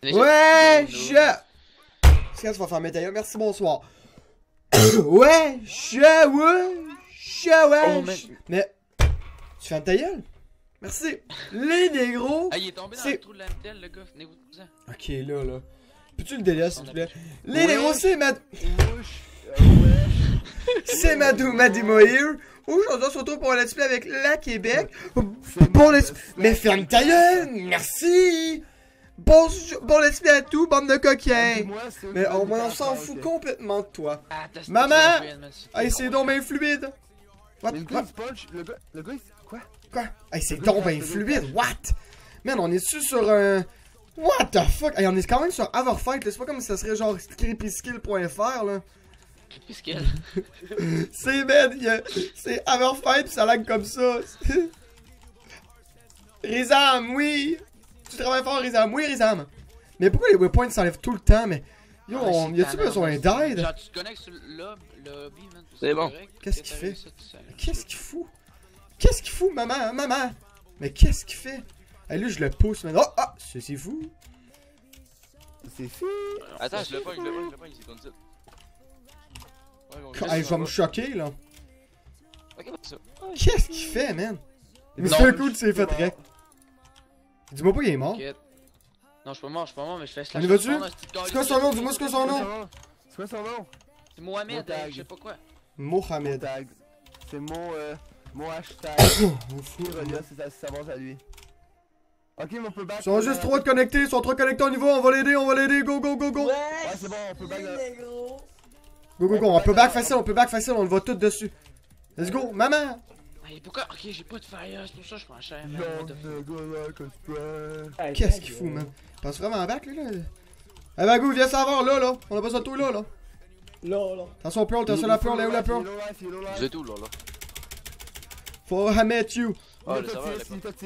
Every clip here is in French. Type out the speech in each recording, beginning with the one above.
Ouais, Qu'est-ce que tu vas faire, Métaillon? Merci, bonsoir. Ouais, mais, tu fermes ta gueule? Merci. Les négros. Ah, il est tombé dans le trou de la mitelle, le gars. Venez-vous-en. Ok, là. Peux-tu le délire, s'il te plaît? Les négros, c'est c'est Madimo here. Aujourd'hui, on se retrouve pour un let's play avec la Québec. Mais ferme ta gueule! Merci! Bon let's play à tout, bande de coquins! Mais on s'en fout complètement de toi. Maman! Hey, c'est donc bien fluide! What? Le gars, quoi? Quoi? Hey, c'est donc bien fluide! What? Man, on est-tu sur un... What the fuck? Hey, on est quand même sur Everfight, c'est pas comme si ça serait genre creepyskill.fr, là. Creepyskill? C'est c'est Everfight pis ça lag comme ça. Rizam, oui! Tu travailles fort, Rizam. Oui, Rizam. Mais pourquoi les waypoints s'enlèvent tout le temps, mais... Yo, y a-tu besoin d'aide? Genre, tu te connectes sur le lobby, man. C'est bon. Qu'est-ce qu'il fait? Qu'est-ce qu'il fout? Qu'est-ce qu'il fout, maman? Mais qu'est-ce qu'il fait? Hey, lui, je le pousse, man. Oh, c'est fou. C'est fou. Attends, je le pogne, c'est comme ça. Hey, je vais me choquer, là. Ok, ça. Qu'est-ce qu'il fait, man? Mais c'est un coup de s'est fait rec. Dis-moi pas qu'il est mort. Non, je suis pas mort, mais je fais slash. On y va-tu? C'est quoi son nom? Dis-moi ce que son nom. C'est quoi son nom? C'est Mohamed, je sais pas quoi. Mohamed. C'est mon hashtag. Ça avance à lui. Ok, mais on peut back. Ils sont juste trop connectés, on y va, on va l'aider, go. Ouais, c'est bon, on peut back. Go, on peut back facile, on le va tout dessus. Let's go, maman! Hey, pourquoi? Ok, j'ai pas de fire, c'est pour ça que je prends cher. Qu'est-ce qu'il fout, man? Passe vraiment en back, là. Hey, Bagou, viens savoir, là. On a besoin de tout, là. Là. Attention, Pearl, attention la Pearl, elle est où la Pearl? Vous êtes où, là? For I met you. Ah, le serveur,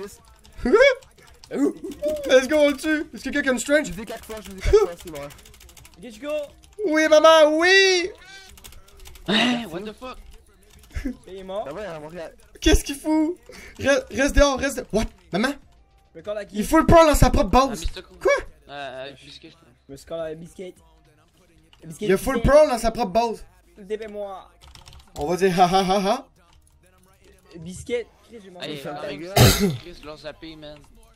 Let's go, on le tue. Est-ce que quelqu'un qui a une strange? Je dis 4 fois, c'est mort. Let's go! Oui, maman, oui! Hein? What the fuck? Il est mort. Qu'est-ce qu'il fout? Reste dehors. What? Maman? Il faut le Pearl dans sa propre base. Quoi? Biscuit, je pense. Je me score à Biscuit. Il a full Pearl dans sa propre base. Dépêche-moi. On va dire ha. Biscuit. J'ai mangé Chris, leur zappé, man.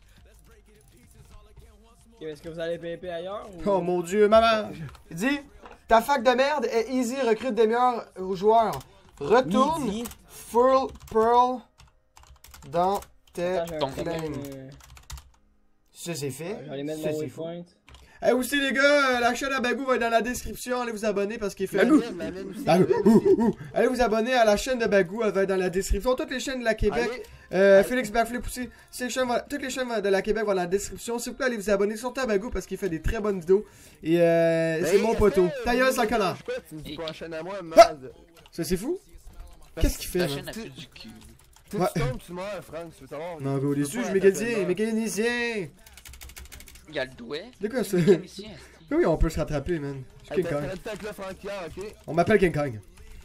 Est-ce que vous allez PvP ailleurs ou... Oh mon dieu, maman! Il dit, ta fac de merde est easy, recrute des meilleurs joueurs. Retourne full Pearl dans tes flames. Ça c'est fait. J'allais mettre mon waypoint. Et aussi les gars, la chaîne à Bagou va être dans la description, allez vous abonner parce qu'il fait... Allez vous abonner à la chaîne de Bagou, elle va être dans la description. Toutes les chaînes de la Québec, Félix Backflip aussi, toutes les chaînes de la Québec vont dans la description. S'il vous plaît, allez vous abonner surtout à Bagou parce qu'il fait des très bonnes vidéos. Et c'est mon poteau. Ta gueule, sale connard. Ça c'est fou? Qu'est-ce qu'il fait, La chaîne a fait du cul. Tu tombes, tu meurs, Franck, tu veux savoir. Non, go, les juges mécaniciens. Il y a le douet. De quoi ça? Oui, on peut se rattraper, man. Je suis King Kong. On m'appelle King Kong.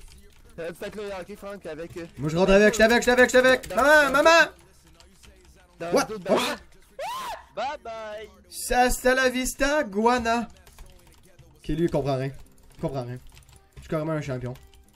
Moi je rentre avec, je t'avec. Maman! What? Bye bye! Hasta la vista, Guana. Ok, lui il comprend rien. Je suis carrément un champion.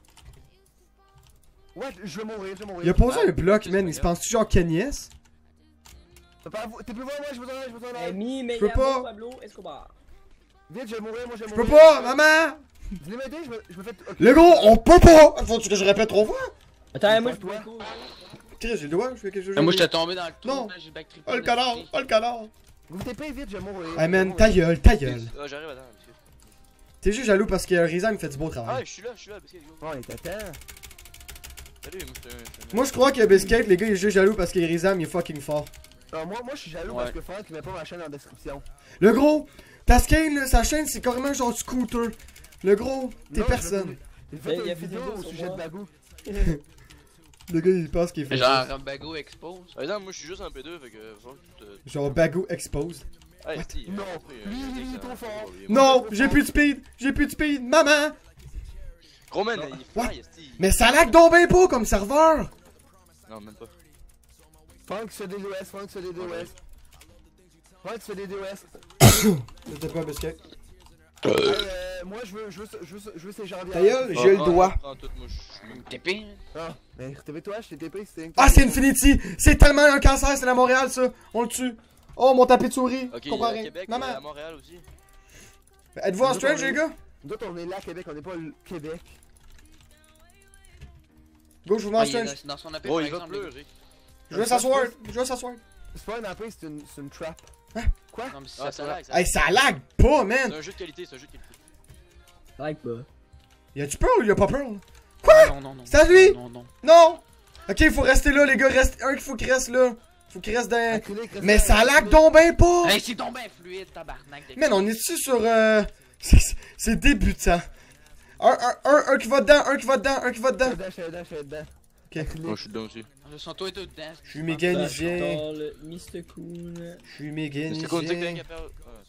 Ouais, je vais mourir. Il a posé un bloc, man. Il se pense-tu genre Kenyes? T'es plus loin, moi, je veux t'en aller. Je peux pas. Vite, je vais mourir, moi, Je peux pas, maman! Vous voulez m'aider? Je me fais... Le gros, on peut pas! Faut-tu que je répète 3 fois? Attends, moi, je peux pas. Tiens, j'ai le doigt, je fais quelque chose. Moi, j'étais tombé dans le trou. Non! J'ai backtrip. Oh le canard! Vous t'épez vite, je vais mourir. Hey man, ta gueule. Ah, j'arrive, attends, monsieur. T'es juste jaloux parce que Rizam fait du beau Ah, travail. je suis là, Biscuit, go. Oh, il t'attend. Salut, Moi je crois que Biscuit, les gars, il est juste jaloux parce que Rizam il est fucking fort. Non, moi, je suis jaloux parce que Franck, il met pas ma chaîne en description. Le gros, ta skin, là, sa chaîne, c'est carrément genre scooter. Le gros, t'es personne. Il fait une vidéo au sujet de Bagou. Le gars, il pense qu'il fait genre Bagou expose. Par exemple, moi je suis juste un P2, fait que. genre Bagou exposed. Hey, non, lui, il est trop fort. Non, j'ai plus de speed, maman. Gros man, il est fly, Mais ça lag donc ben pas comme serveur. Non, même pas. Franck se fait des DOS. C'était pas un biscuit. Moi, je veux ces janviers. Ta gueule, j'ai le doigt. Prends tout, moi, je suis TP? Ah, mais TP-toi, je t'ai TP, c'était. Ah, c'est Infinity! C'est tellement un cancer, c'est à Montréal, ça! On le tue! Oh, mon tapis de souris! Ok, Comprends à rien. Québec, Maman! à Montréal aussi. Êtes-vous en strange, les gars? Nous autres, on est là à Québec, on est pas le Québec. Go, je vous Ah, mange il est strange. dans son appel, Oh, par il va exemple. pleurer. Je veux s'asseoir! Je veux s'asseoir! C'est pas un AP, c'est une trap. Quoi? Non, mais si Ah, ça ça lag, ça Hey, lag. ça lag pas, C'est man! un jeu de qualité, c'est un jeu de qualité. Like pas. Y'a-tu Pearl ou y'a pas Pearl? Non, non, non. C'est à lui? Non, non. Non! Ok, il faut rester là, les gars. Reste un qu'il faut qu'il reste là. Faut qu'il reste dans. Mais ça lag donc ben pas! Hey, c'est donc ben fluide, tabarnak. de- Man, on est-tu sur. C'est débutant. Un qui va dedans, un qui va dedans, un qui va dedans. Je suis dedans. Moi, je suis dedans aussi. Ils sont toi et toi dedans. Je suis mécanicien. Mr. Coon. Je suis C'est quoi, tu sais que t'as mécanicien. qu'à faire.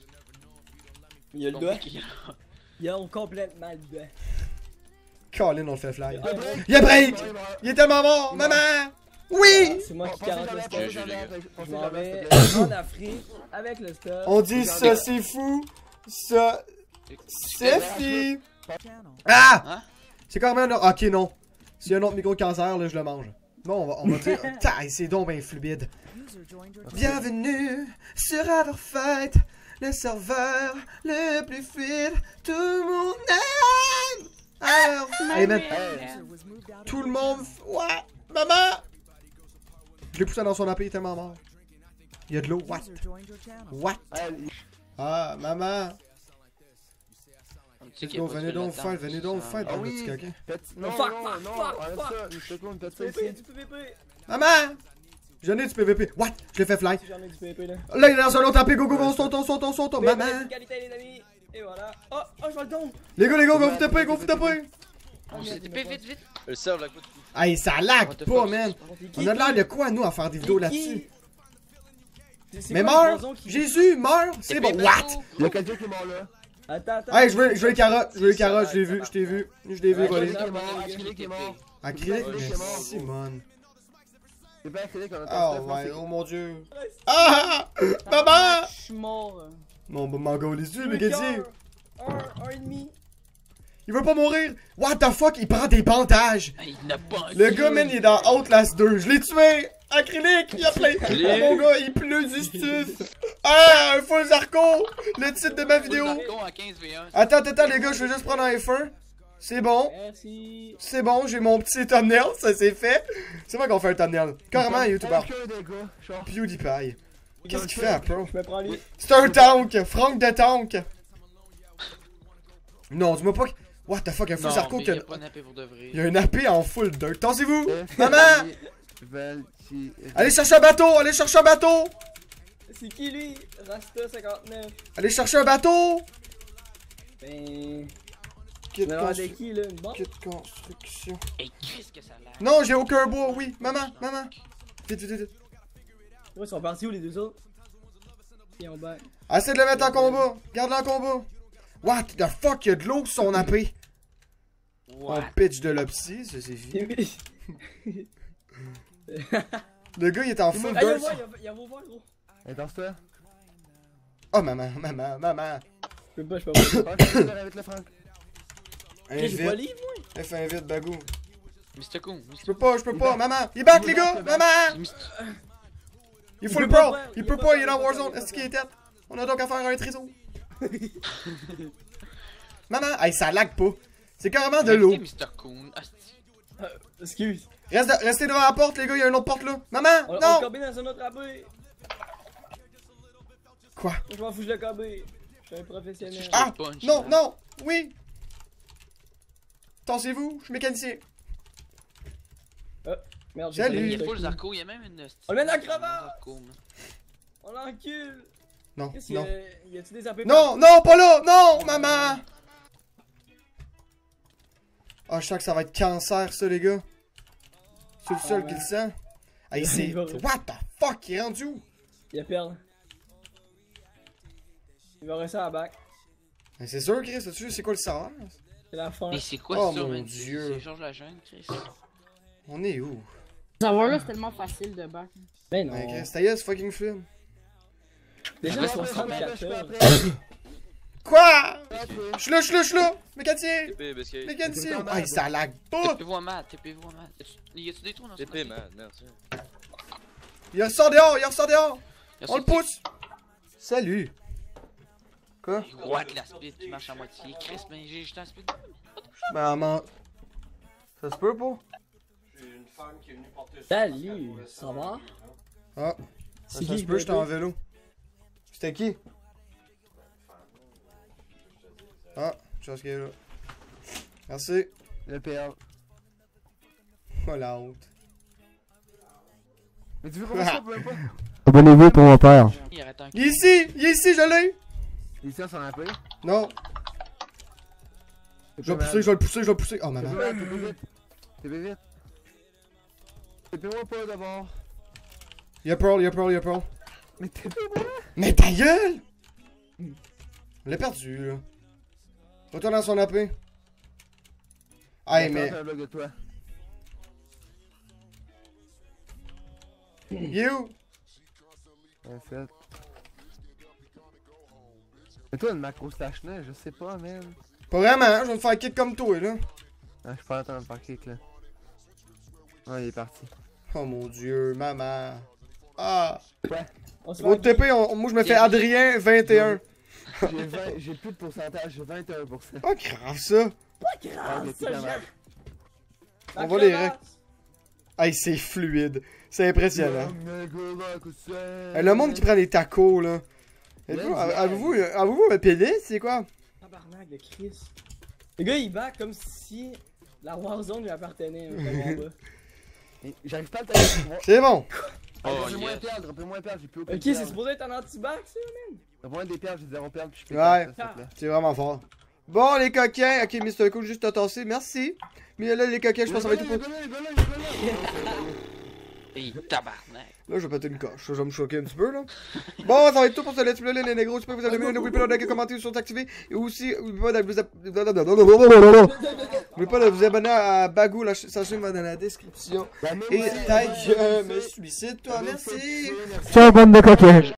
Il y a le Ton doigt. mec, il- Il a complètement le doigt. Colin, on le fait fly. Ah, Y'a break! Il est tellement mort! Maman! Oui! C'est moi qui 40 le stop. Je m'en vais en Afrique avec le stop. On dit ça, c'est fou. Ça, c'est fi. Ah! Hein? C'est quand même un... Ok, non. S'il y a un autre micro-cancer, là, je le mange. Non, on va dire... Taille, c'est donc ben fluide. Bienvenue sur Everfight, le serveur le plus fluide. Tout le monde aime! Alors, hey, man, tout le monde... Ouais! Maman! Je l'ai poussé dans son AP, il est tellement mort. Il y a de l'eau, what? What? Ah, maman! Tu sais qu'il y a Go, pas de venez fil donc là-dedans, fight, venez donc ça- fight, Ah bande de oui. petits coquins. Non, Fuck, non, fuck, non, fuck, enlève fuck. ça, Mr. Clown, faites ça PVP, ici. du PVP. Maman! J'en ai du PVP. What? Je l'ai fait fly. Si j'en ai du PVP là. Là, il est dans un autre AP. Go, go, go, on saute. Maman! PVP, qualité les amis. Et voilà. Oh, oh, je vais le don. Les gars, go, vous tapez, go, vous tapez. On s'est TP vite, vite. Le serve la coup de coup. Hey, ça lag What the pas, fuck? man. C'est qui, On a de l'air de quoi, nous, à faire des vidéos qui? là-dessus? C'est Mais quoi le meurs! poison qui- Jésus, meurs! C'est bon. TP What? partout. Il y a quelqu'un qui est mort là. Attends. Hey, je veux les carottes, je l'ai vu, je t'ai vu. Je l'ai vu Ouais, voler. Acrylique est mort, Acrylique est mort. Acrylique, Ouais, mais c'est mort. Simone. C'est pas Acrylique, on a Oh, ton ouais, stuff. oh mon dieu. Ah! Maman! Je suis mort. Non, bah, m'en les yeux, Le le gars. cœur. Un et demi. Il veut pas mourir! What the fuck? Il prend des bandages! Hey, il n'a pas. Le gars, man, il est dans Outlast 2. Je l'ai tué! Acrylique! Il a plein. l'ai. Mon gars, il pleut du stuff! Ah! Un full Zarco! Le titre de ma vidéo! Zarco en 15v1. Attends, les gars, je vais juste prendre un F1. C'est bon. Merci. C'est bon, j'ai mon petit thumbnail, ça c'est fait. C'est moi qu'on fait un thumbnail. Carrément un YouTuber. Aucun des gars, genre. PewDiePie. Qu'est-ce qu'il fait, bro? Je me prends lui. C'est un tank! Franck de tank! Non, dis-moi pas que... What the fuck, un full Non, Zarco mais que... il y a pas nappé pour de vrai. Il y a un AP en full dirt. Tassez-vous! Maman! Valti. Allez chercher un bateau! Allez chercher un bateau! C'est qui lui? Rasta 59. Allez chercher un bateau! Ben. Kit, Mais alors, de qui là? Une bombe? Kit construction. Hey, Chris, que ça a l'air. Non, j'ai aucun bois, oui. Maman. Vite. Ouais, ils sont partis où les deux autres? Ils ont back. Essaie de le mettre en combat. Garde-le en combat. What the fuck? Il y a de l'eau sur son AP. On What? pitch de l'opsie, ça c'est fini. Le gars, il est en full Ah, il y a dirt. il y a vos voix, gros. Intense-toi. Oh, maman. Je peux pas. Avec le Franck. J'ai pas Invite. livre, moi. F invite, bagou. Mr. Coon. Je peux pas, maman. Il back, les gars, maman. Il faut le pro. Il peut pas, il est dans Warzone. Est-ce qu'il est tête? On a donc à faire un trésor. Maman, hey, ça lag pas. C'est carrément de l'eau. Mr. Coon. Excuse. Restez devant la porte, les gars, il y a une autre porte là. Maman, On non. combine dans un autre AB. Quoi? Je m'en fous, je le KB. Je suis un professionnel. Ah, punch, non, là. non, oui. Tassez-vous, je suis mécanicien. Merde, Salut. Il y a full Zarco, il y a même une. On le met dans la cravate. Zarco, man. On l'encule. Non, Qu'est-ce non. y a-tu des AP? Non, non, pas là, non, maman. Ah, je sens que ça va être cancer, ça, les gars. C'est le seul qui le sent. Hey, c'est... What the fuck, il est rendu où? Il a perdu. Il va rester à la back. Ben, c'est sûr, Chris, as-tu vu c'est quoi le salaire? C'est la fin. Mais c'est quoi Oh, ça, mon man? Dieu. C'est Georges Lajeune, Chris. On est où? Savoir là, c'est tellement facile de back. Ben non. Ben, Chris, ta gueule, c'est fucking fluide. Déjà, Ouais, 64 je peux heures. après. Quoi? Je suis là! Mécanicien! TP, biscuit. Mécanicien! Ah, ça lag pas! TP-vous à mat, TP-vous à mat. Y a-tu des trous dans ce TP, man, merci. Il ressort dehors! Y'a On le pousse! Salut! Quoi? Roi de la speed qui marche à moitié. Chris, mais j'ai jeté un speed. Ben, ça se peut pas? Salut, ça va? Ah, C'est ça qui, se peut, j'étais en bébé? vélo. C'était qui? Ah, je pense qu'il est là. Merci. Le PL. Oh la honte. Mais tu veux qu'on fasse ça, peu importe? Abonnez-vous pour mon père. Il arrête un Il est ici, je l'ai! Ici, on s'en a appelé. Non, je vais le pousser. Oh maman. TP vite. TP-moi pas d'abord. Y'a Pearl. Mais TP-moi! Mais ta gueule! On l'a perdu, là. Retourne dans son AP. Hey, mais... C'est un bloc de toi. You! Ouais, fait. Mais toi, une macro stash neige, je sais pas, man. Pas vraiment, hein, je vais me faire kick comme toi, là. Ah, je suis pas en train de me faire kick, là. Ah, il est parti. Oh mon dieu, maman. Ah! On se Au fait TP, moi je me fais Adrien 21. J'ai plus de pourcentage, j'ai 21%. Pas grave ça. Ah, mais ça, t'es quand même. On va les règles. Hey, c'est fluide. C'est impressionnant. Le monde qui prend des tacos, là. Avez-vous un PD, c'est quoi? Tabarnak de Chris. Le gars il back comme si la Warzone lui appartenait. J'arrive pas à le tailler. C'est bon. Oh, Rappelez-moi yes. un perle, j'ai plus aucun Ok, c'est supposé être un anti-back ça, man. Rappelez-moi des perles, j'ai 0 perles, puis je fais Ouais. ça, s'il te plaît. C'est vraiment fort. Bon, les coquins. Ok, Mr. Cool, juste à tasser. Merci. Mais là, les coquins, je pense que ça va être tout pour... Hey, tabarnak. Là, je vais péter une coche. Ça va me choquer un petit peu, là. Bon, ça va être tout pour ce let's play, les négros. J'espère que vous avez aimé. N'oubliez pas de liker, commenter, sur activer. Et aussi, n'oubliez pas de vous abonner à Bagou. Sa chaîne va dans la description. Et tag, me suicide, toi. Merci. Ciao, bande de coquins.